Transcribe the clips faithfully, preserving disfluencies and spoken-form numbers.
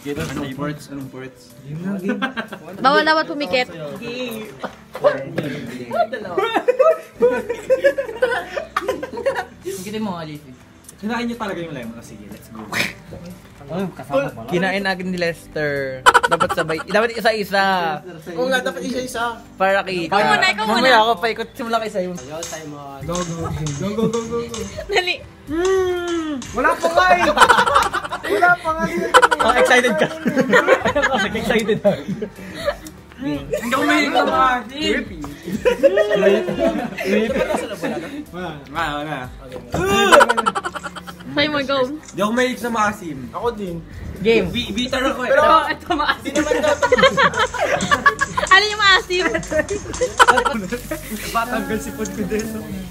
Anong ports? Anong ports? Bawal dapat pumikit. Kita mo, Alice. Kinain niyo talaga yung lemon. Sige, let's go. Kinain natin ni Lester. Dapat sabay. Dapat isa-isa. Oo nga, dapat isa-isa. Para kita. Ikaw muna, ikaw muna. Mamaya ako paikot simula kay sa'yo. Yo, Simon. Go, go, go, go, go, go, go. Dali. Wala pa nga eh! Wala pa nga eh! Oh, excited ka. Excited ka. Hindi ako mahilig na mga creepy. Wala, wala, wala. Simon, go. Hindi ako mahilig sa maasim. Ako din. Game. Bitter ako eh. Pero, Ito maasim. di naman dapat. Ano yung maasim? Patanggal si pod ko din.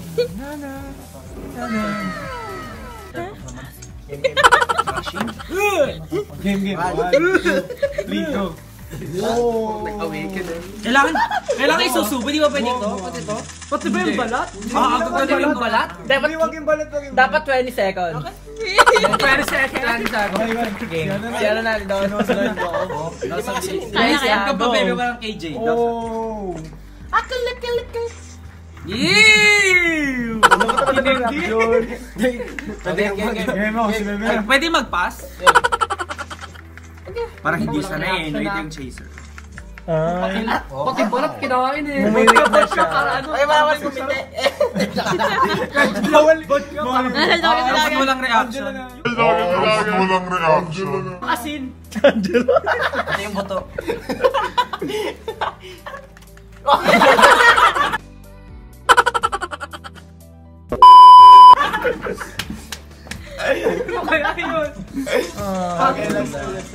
Game, game. One, two, three, go. Oh. Nag-awaken eh. Kailangan, kailangan isusubo, di ba pwede ito? Pati ito? Pati ba yung balat? Ah, ako pwede yung balat? Dapat, Wag yung balat, wag yung balat. dapat twenty seconds. twenty seconds. twenty seconds. Game. Si ano na, doon. Kaya, kaya. Ka pa, baby, walang K J. Oh. Yeeeew! Ano ka talaga ng reaction? Pwede, pwede mag-pass? Parang hindi sanay eh, no yung chaser. Ay. Pati balat kinawain eh. Bumimik na siya. Ay, bawal kumite. Bawal. Bawal. Nasa joke Dapat lang. walang reaction. Walang reaction. Asin. Ito yung buto. Kaya yun. Okay, let's do this.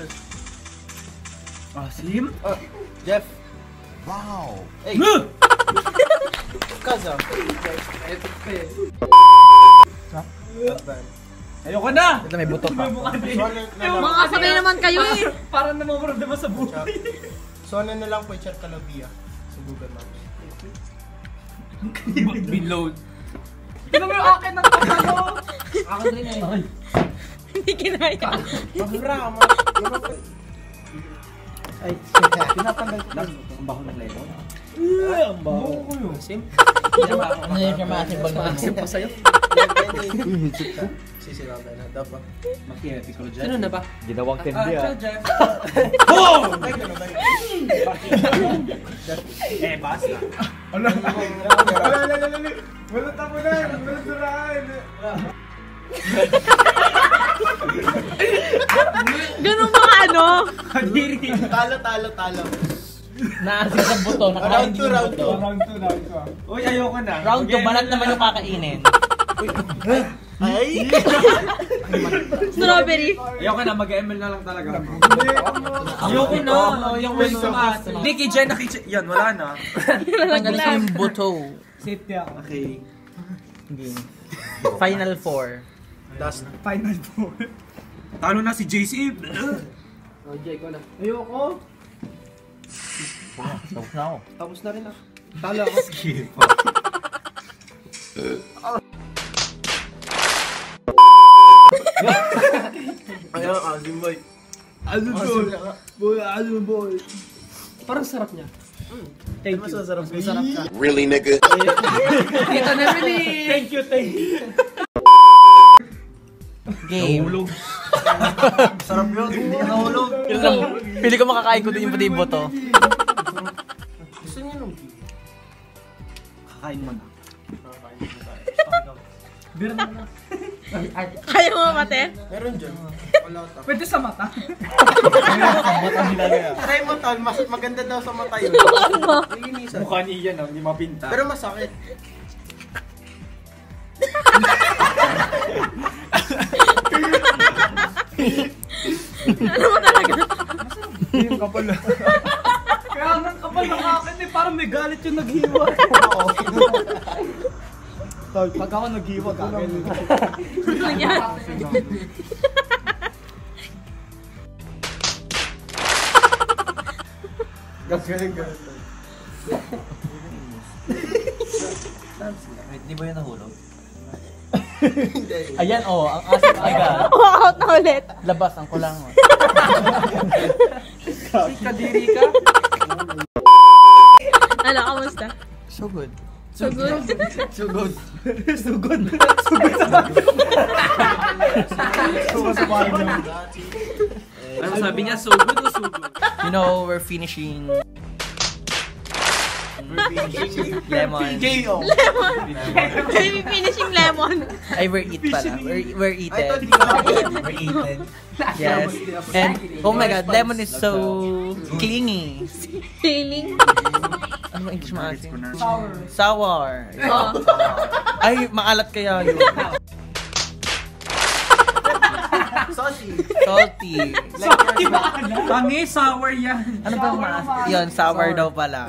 Asim? Jeff. Wow. Hey. Kaza. Ayoko na! Ito may buto pa. Mga kasabay naman kayo eh. Parang namamaraman sa buhay. So ano na lang po, chat Calabia sa Google Maps. Reload. Tignan mo yung akin ng ano! Ako rin eh. Hindi kinaya. Pabura ka mo. Ay, pinatanggal ko lang. Ang baho ng lemon. Ang baho. Asim? Ano yung siya maasim bag maasim pa sa'yo? Sisiraga na, dapat. Makiyapi ko dyan. Sino na ba? Ginawang Ah, candy ah. Jeff. Boom! Ay, gano'n ba? Eh, basta. Wala, wala, wala, wala. Wala tapo na! Wala duraan! Ganun mga ano? Kadiri! Talo, talo, talo. Naasim sa buto. Round two, round two. Round two, round two. Uy, ayoko na. Round two, balat naman yung kakainin. Ay! Strawberry. Ayoko na, mag-M L na lang talaga. Ayoko na! Ayoko na sa maas. Nicky, Jen, Nicky, yan, wala na. Tanggal sa yung buto. Safety ako. Okay. Game. Final four. Last. Final four. Talo na si J C. Oh, Jay, ko na. Ayoko. Tapos na ako. Tapos na rin ah. Talo ako. Skip. Ayaw, Azim boy. Ano boy? Boy, ano boy? Parang sarap niya. Thank you. Masarap ka. Masarap ka. Really, nigga? Dito na really. Thank you, thank you. Game. Sarap yun. Hindi ka nahulog. Yun lang. Pili ko makakain ko din yung pati yung buto. Gusto niyo nung Kakain mo na. Kaya mo mate? meron dyan. Wala ta. Pwede sa mata. Try mo tal, mas maganda daw sa mata yun. Linisan. Mukha niya yan, hindi mapinta. Pero masakit. Ano mo talaga? yung kapal na. Kaya ang kapal ng akin eh, parang may galit yung naghiwa. Pag ako naghiwa ka akin. Yan. Gagaling ganun. Di ba yun nahulog? Ayan, oh, ang asim agad. Oh, out na ulit. Labas ang kulangon. Kadiri ka? Ano, kamusta? So good. So good? So good. Sugod. Ano sabi niya? So good o so good? You know, we're finishing... We're finishing lemon. Lemon. Baby finishing lemon. Ay, we're eat pala. We're, we're eaten. We're eaten. Yes. And, oh my god, lemon is so clingy. Feeling. Ano ba English maasim? Sour. Sour. Oh. Ay, maalat kaya yun. Salty. Salty. Kami, sour yan. Ano ba maasim? Yun, sour daw pala.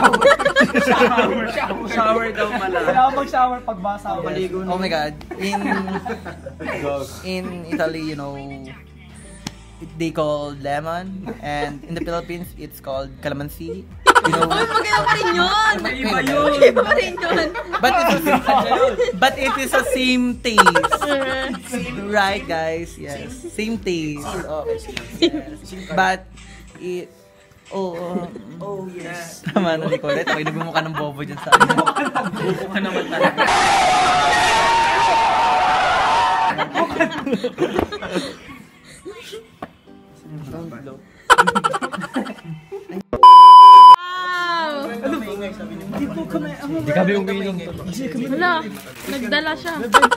Shower daw pala. Kailangan mag-shower pag basa ako. Yes. Oh my god. In in Italy, you know, they call lemon, and in the Philippines, it's called calamansi. You know, Uy, maganda pa rin yun. Iba yun. Iba pa rin yun. but it is but it is the same taste, right, guys? Yes, same taste. But it oh oh yes. Tama na ni Colette. May nagmumukha ng bobo dyan sa akin. Buko ka naman talaga. Wow. Hindi kami umiinom to. Wala. Nagdala siya.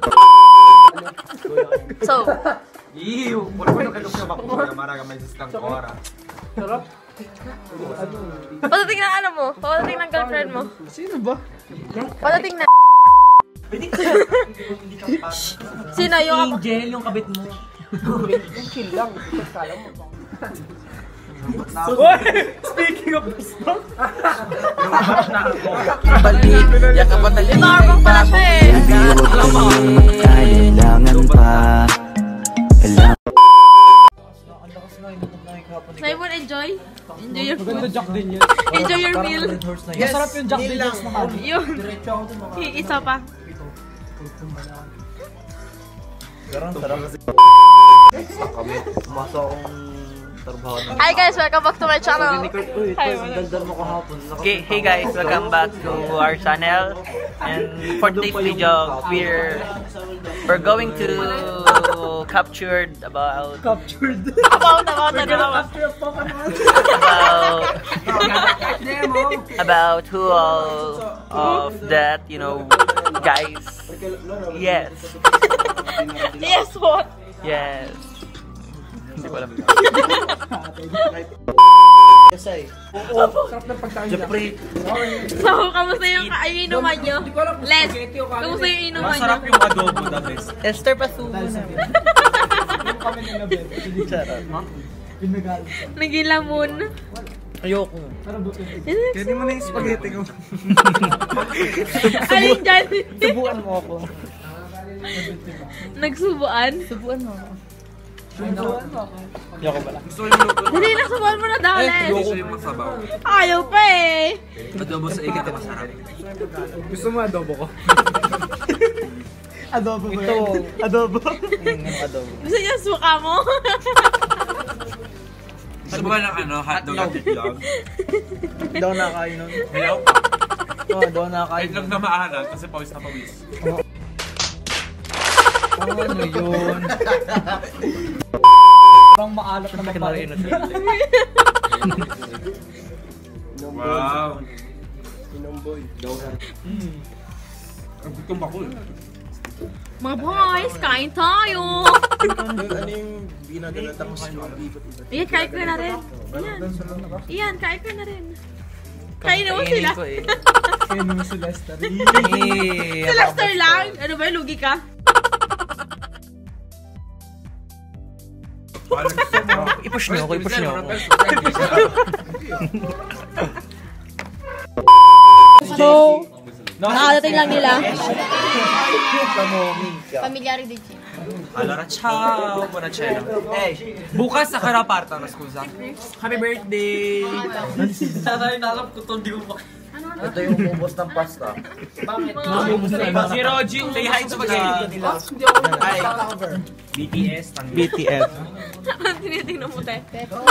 So, Iyo, por bueno que no siya bakura, maraga may sistang kora. patating ng ano mo? Patating ng girlfriend mo? Sino ba? Patating na. Sino yung ako? Angel, yung kabit mo. Chill lang. Kala mo. Speaking of the stuff. Balik, yakapan na liit. Barbang pala siya eh. Kailangan pa. Kailangan Simon, enjoy. Enjoy your Maganda food. Jack din yun. Enjoy your meal. Masarap yung Jack Daniels na kami. Yun. I- Isa pa. Hi guys, welcome back to my channel. Hi, Okay, hey guys, welcome back to our channel. And for today's video, we're we're going to capture about Captured. about, about, about. about about who all of that, you know, guys. Yes, Yes, what? yes. Hindi ko alam. Sarap ng pagkain Jack. So, kamusta yung inuman nyo? Les, kamusta yung inuman nyo? Masarap yung adobo the best. Esther Pasubo na. Yung kami ng gabi. Pinagal. Nagilamon. Ayoko. Ano buto? Pwede mo na yung spaghetti ko. Alin dyan? Subuan mo ako. Nagsubuan? Subuan mo ako. Ayoko pala. Gusto ko yung luto. Dali, nagsubuan mo na daw, Les. Gusto yung masabaw. Ayaw pa eh. Adobo sa ikat na masarap. Gusto mo adobo ko? Adobo ba Ito. yan? Adobo? Ano adobo? Gusto niya suka mo? Gusto mo ba ng ano, hotdog at itlog? Hindi ako nakakain nun. Hello? Oo, hindi ako nakakain. Itlog na maalat kasi pawis na pawis. Ano yun? Parang maalat na mapalit. Wow. Ang gutom ako eh. Mga boys, kain tayo! Ano yung binagala tapos Iyan, kain ko na rin. Iyan, Iyan, kain ko na rin. Kain mo sila. Ko eh. Kaya naman si Lester. Eh, Si Lester lang. Ano ba, lugi ka? I-push niyo ako, i-push niyo ako. So, nakadating lang nila. Pamilyari din siya. Allora, ciao! Buonasera. Bukas sa Karaparta, na scusa. Happy birthday! Sana yung nalap ko to, di ko pa. Ito yung ubos ng pasta. Bakit? Si Roji, say hi to Spaghetti. Hi. B T S. B T S. Ano tinitingnan mo, te?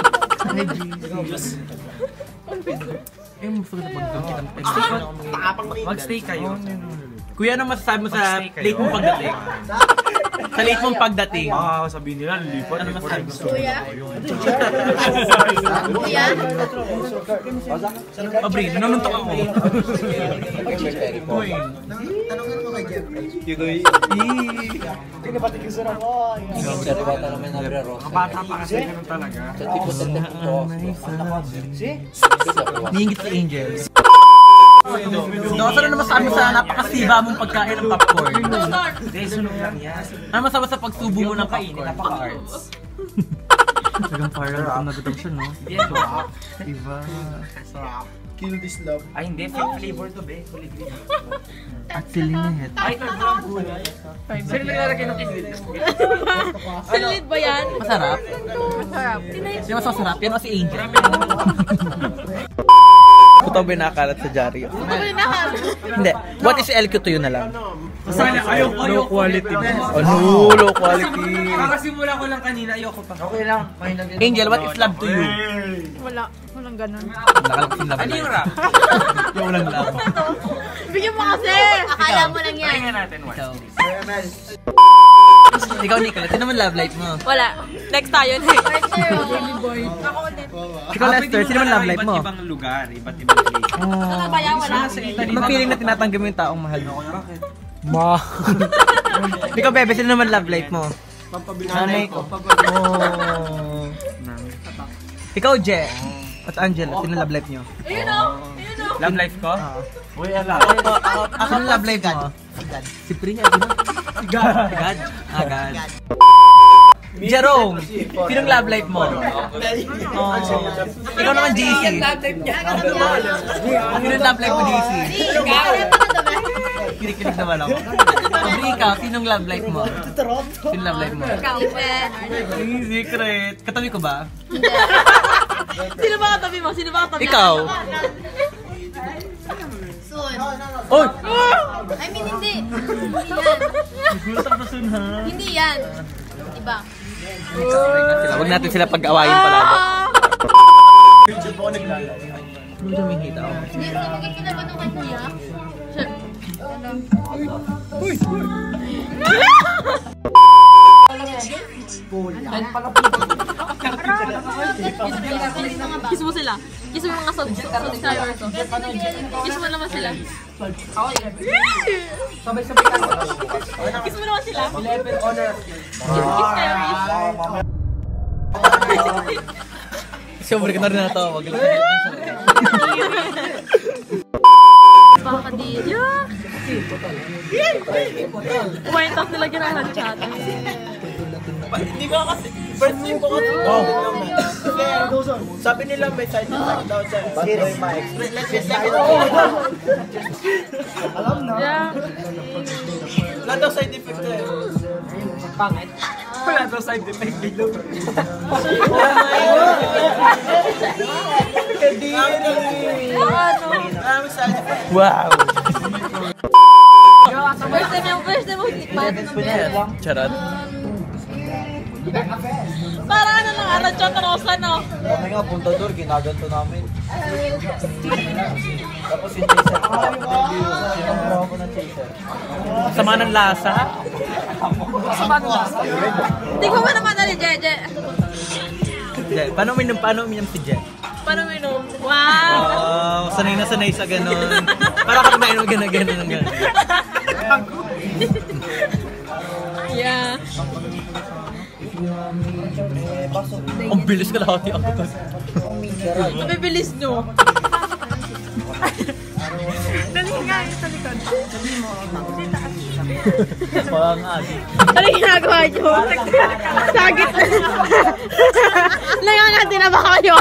Eh, gusto ko na pag-doon. Mag-stay kayo. Kuya, ano masasabi mo sa late mong pagdating? Sa late mong pagdating. Ah, sabihin nila, lipat. Ano masasabi mo? Kuya? Kuya? Pabri, nanuntok ako. Tanongin mo kay Jeffrey. Bata pa kasi ganun talaga. Niingit si Angel. Doon, ano naman sabi mo sa napakasiba mong pagkain ng popcorn? Sunog lang yan. Ano masabi sa pagsubo mo ng popcorn? Napaka-arts. Talagang parang gutom na gutom siya, no? Diba? Kill this love. Ay, hindi. Fake flavor to, be. At silinit. Ay, nagawang gulay. Sino naglalagay ng kilit? Silid ba yan? Masarap? Masarap. Di mas masarap? Yan o si Angel. Ito ba yung nakakalat sa Jari? Ito ba yung nakal? Hindi. What is L Q to you na lang? Masaya, ayoko, ayoko. Low quality. Oh, no, low quality. Kakasimula ko lang kanina, ayoko pa. Okay lang. Angel, what is love to you? Wala. Walang ganun. Nakalakas yung love. Ano yung rap? Yung walang love. Bigyan mo kasi! Akala mo lang yan. Tingnan natin, one. Ikaw, Nicola, sino naman love life mo? Wala. Next tayo. Next. Baby boy. Ako ulit. Ikaw, Lester, sino naman love life mo? Iba't ibang lugar, iba't ibang place. Ano ba yan? Wala. Anong feeling na tinatanggap mo yung taong mahal mo? Ma. Ikaw, Bebe, sino naman love life mo? Nanay ko. Oh. Ikaw, Je. At Angela, sino love life nyo? Ayun o. Ayun o. Love life ko? Uy, ala. Ako ang love life mo? Si Priya, ano? Si God. Si God? Ah, God. Jerome, sinong love life mo? Oh. Ikaw naman, J C. Sinong love life mo, J C? Ikaw. Kinig-kinig naman ako. Pabri, ikaw, sinong love life mo? Sinong love life mo? Ikaw. Ay, secret. Katabi ko ba? Sino ba katabi mo? Sino ba katabi mo? Ikaw. Soon. Oy! I mean, hindi. Hindi yan. Gulat ako sa ha. Hindi yan. Iba. Huwag natin sila pag-awayin palagi. Ano dumihita ako? Hindi, sa magiging na ba nung kay kuya? Kiss mo sila. Kiss mo yung mga subscribers. Kiss mo naman sila. Sabay-sabay ka. Kiss mo naman sila. eleven honor. Kiss kayo, kiss. Siyempre ka na rin na ito. Wag lang. Pakakadilyo. Kumain tapos nila ginahan chat. Hindi ko kasi, first time ko kasi. Oh. Sabi nila may side effect daw sa Bagoy Mike. Let's just like it. Alam na. Yeah. Wala daw side effect na eh. Pangit. Wala daw side effect dito. Maraming side effect. Wow! First time yung first time yung tikman. Charot. Parang ano lang, ano, Chota Rosa, no? Kami nga punta doon, ginaganto namin. Tapos si Chaser ko, sinamura ako ng Chaser. Sama ng lasa. Tingnan mo naman na ni Jeje. Je, paano uminom? Paano uminom si Je? Paano mo inom? Wow! Wow! Sanay na sanay sa ganun. Para ka nainom gano'n gano'n ng gano'n. Yeah. Ang bilis ka lahat yung ako. Mabibilis nyo. Dali nga yun sa likod. Parang adi. Ano yung ginagawa nyo? Sagit na. Nangangati na ba kayo?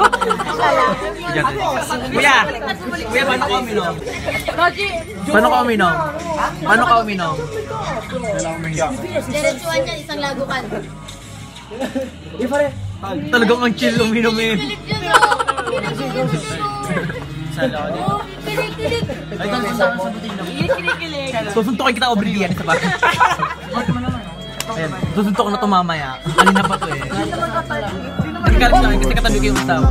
Kuya! Kuya, paano ka uminom? Roji! Paano ka uminom? Paano ka uminom? Diretsuan yan, isang lagukan. Di pa rin. Talagang ang chill uminom eh. Pilit yun, oh. Pilit yun, oh. Sa lodi. Oh, Kilig-kilig. Ay, doon sa sagutin lang. Kilig-kilig. Susuntukin kita, Aubrey Dian, isa ba? Ayan, susuntok na to mamaya. Kanina pa to eh. Nagkalit siya kasi katabi ko yung asawa.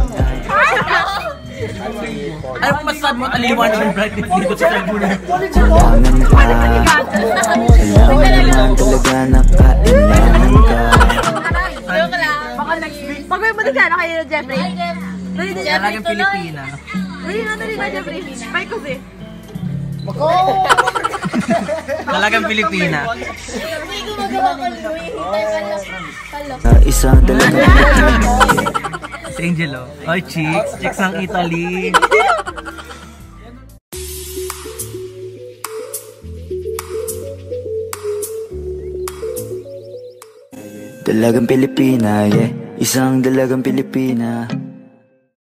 Ano pa masasabi mo taliwan ng brightness dito sa cellphone? Kailangan ka. Kailangan naman talaga na kailangan ka. Joke lang. Baka next week. Pag-uwi mo din sana kayo, Jeffrey. Dali na, Jeffrey. Talagang Pilipina. Dali na, dali na, Jeffrey. Spike ko si. Talagang Pilipina. Uy, gumagawa ko. Uy, hintay pala. Palo. Na isang dalaga. Si Angelo. Oy, chicks. Chicks ng Italy. Dalagang Pilipina, yeah. Isang dalagang Pilipina.